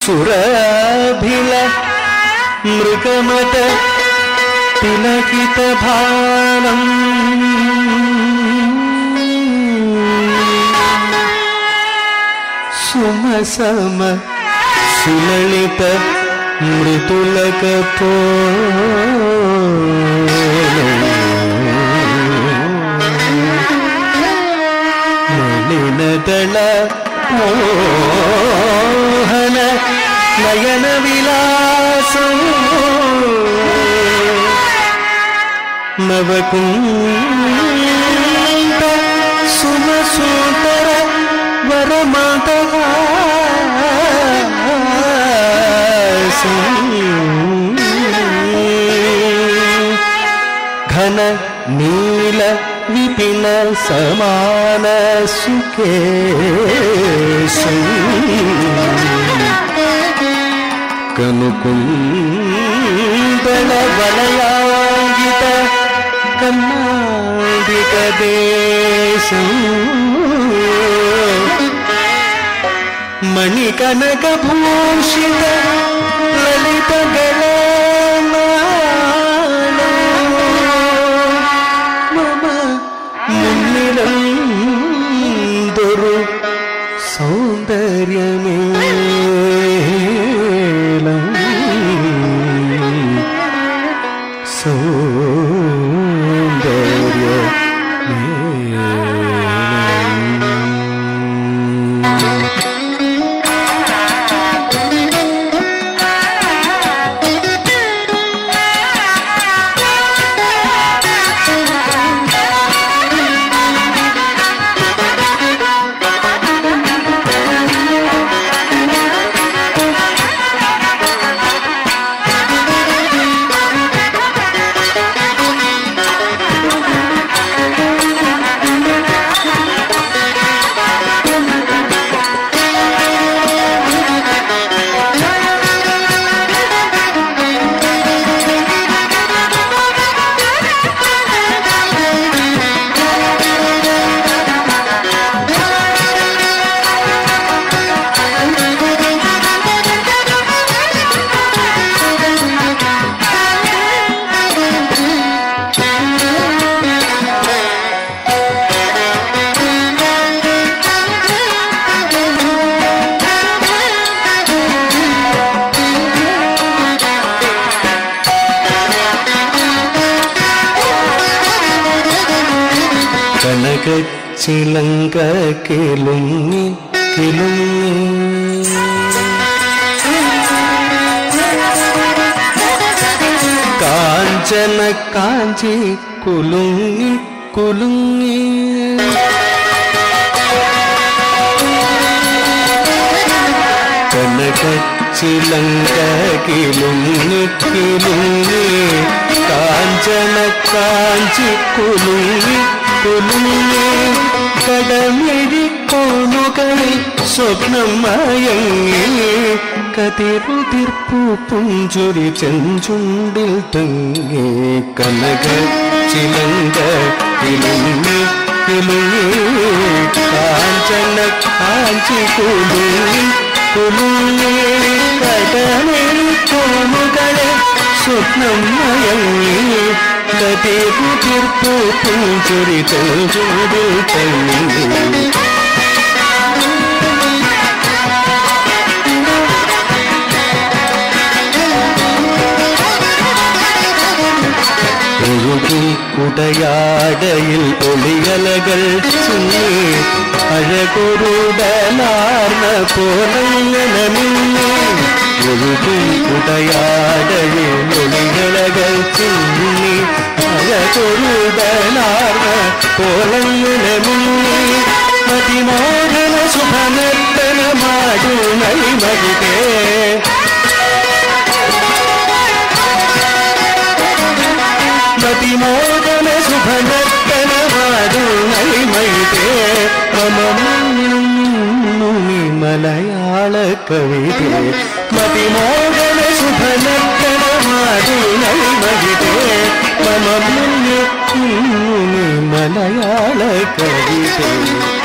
സുരഭില മൃഗമത തിലകിത ഭാനം സുമസമ സുലളിത മൃദുലകപോ മലിനദള മോഹന നയന വിലാസം നവകുന്ദ സുമസുന്ദര വരമദഹാസം ഘന നീല വിപിന സമാന സുകേശം കനുകുന്ദള വലയാങ്കിത കർണാടിക ദേശം മണികനകഭൂഷിത ലളിതഗള മമ മുന്നിലൊരു സൗന്ദര്യമേ ചിലങ്ക കിലുങ്ങി കിലുങ്ങി കാഞ്ചന കാഞ്ചി കുലുങ്ങി കുലുങ്ങി കനക ചിലങ്ക കിലുങ്ങി കിലുങ്ങി കാഞ്ചന കാഞ്ചി കുലുങ്ങി കുലുങ്ങി കടമിഴി കോണുകളിൽ സ്വപ്നം മയങ്ങി കതിരുതിർപ്പു പുഞ്ചുരി ചെഞ്ചുണ്ടിൽ തങ്ങി കനക ചിലങ്ക കിലുങ്ങി കിലുങ്ങി കാഞ്ചന കാഞ്ചി കുലുങ്ങി കുലുങ്ങി കടമിഴി കോണുകളിൽ സ്വപ്നം മയങ്ങി കതിരുതിർപ്പു പുഞ്ചുരി ചെഞ്ചുണ്ടിൽ തങ്ങി കുടയാടയിൽ ഒളിയലകൾ ചുന്നി അഴകൊരുടലാർന്ന പോലങ്ങനെ മിന്നി ഒഴുകി കുടയാടയിൽ ഒളിയലകൾ ചുന്നി അഴകൊരുടലാർന്ന പോലങ്ങനെ മിന്നി മതിമോഹന ശുഭനർത്തനമാടുണൈ മകിതേ മതിമോഹന ശുഭനർത്തനമാടുണൈ മൈതേ മമി മലയാള കവിതേ മതിമോഹന ശുഭനർത്തനമാടുണൈ മകിതേ മമി മലയാള കവിതേ